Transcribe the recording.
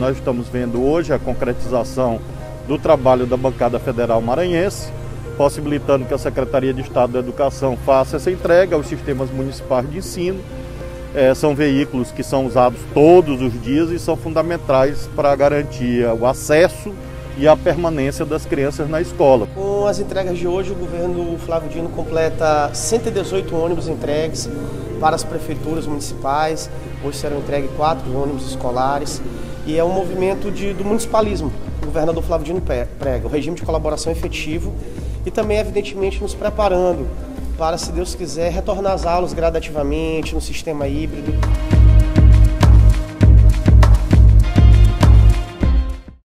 nós estamos vendo hoje a concretização do trabalho da bancada federal maranhense, possibilitando que a Secretaria de Estado da Educação faça essa entrega aos sistemas municipais de ensino. São veículos que são usados todos os dias e são fundamentais para garantir o acesso e a permanência das crianças na escola. Com as entregas de hoje, o governo Flávio Dino completa 118 ônibus entregues para as prefeituras municipais. Hoje serão entregues 4 ônibus escolares e é um movimento do municipalismo. O governador Flávio Dino prega o regime de colaboração efetivo e também, evidentemente, nos preparando para, se Deus quiser, retornar às aulas gradativamente no sistema híbrido.